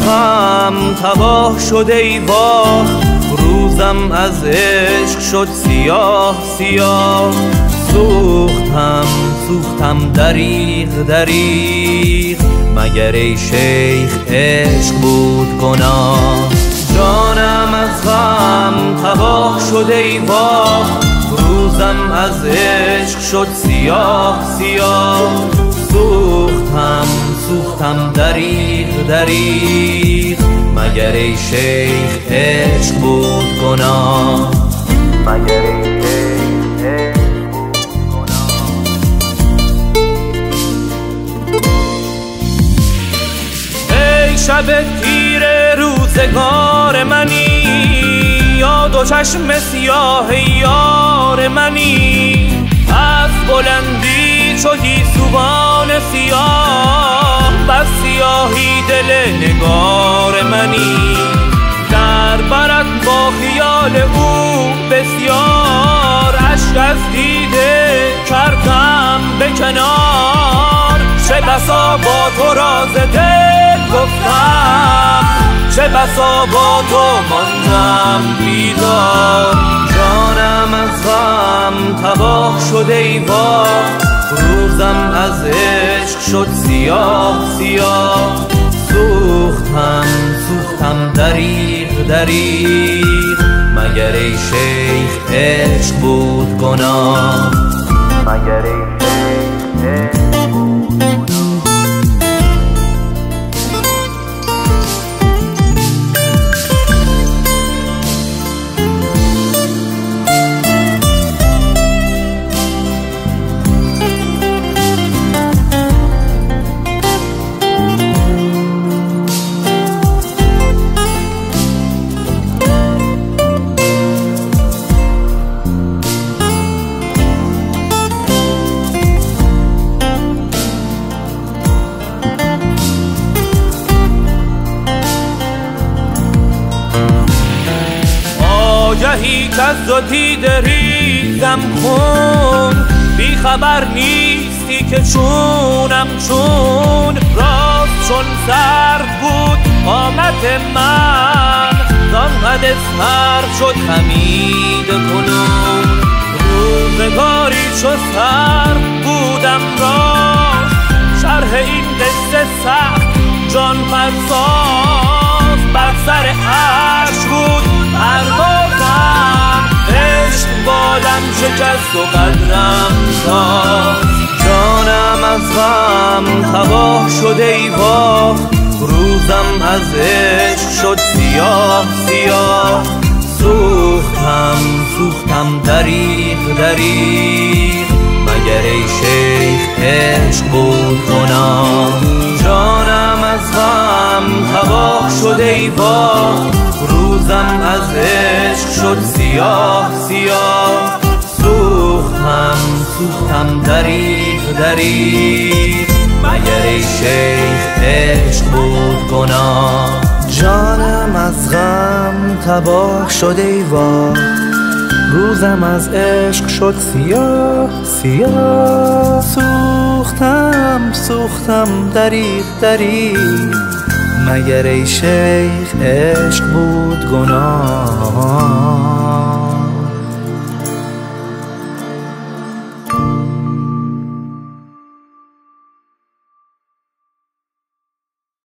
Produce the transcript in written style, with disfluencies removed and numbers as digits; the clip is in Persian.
غم تباه شد ای واه، روزم از عشق شد سیاه سیاه. سوختم دریغ دریغ، مگر ای شیخ عشق بود گناه. جانم از غم تباه شد ای واه، روزم از عشق شد سیاه سیاه. سوختم دریغ دریغ، مگر ای شیخ عشق بود گناه. مگر ای شیخ عشق بود گناه. ای شب تیره روزگار منی، یا دو چشم سیاه یار منی. از بلندی چو گیسوان سیاه، بس سیاهی دل نگار منی. در برت با خیال او بسیار، اشک از دیده کردم به کنار. چه بسا با تو راز دل گفتم، چه بسا با تو ماندم بیدار. جانم از غم تباه شد ای واه، روزم از عشق شد سیاه سیاه. سوختم دریغ دریغ، مگر ای شیخ عشق بود گناه. مگر ای شیخ عشق بود گناه. آگهی کز دو دیده ریزم خون، بی خبر نیستی که چونم چون. راست چون سرد بود قامت من، زانقدر سرد شد خمید کنون. روزگاری چو سر بودم راست، شرح این قصه سخت جان فرساز. بر سر عرش بود پروازم، عشق بالم شکست و قدرم ساخت. جانم از غم تباه شد ای واه، روزم از عشق شد سیاه سیاه. سوختم دریغ دریغ، مگر ای شیخ عشق بود گناه. جانم از غم تباه شد ای واه، روزم از عشق شد سیاه سیاه. سوختم دریغ دریغ، مگر ای شیخ عشق بود گناه. جانم از غم تباه شد ای واه، روزم از عشق شد سیاه سیاه. سوختم دریغ دریغ، مگر ای شیخ عشق بود گناه.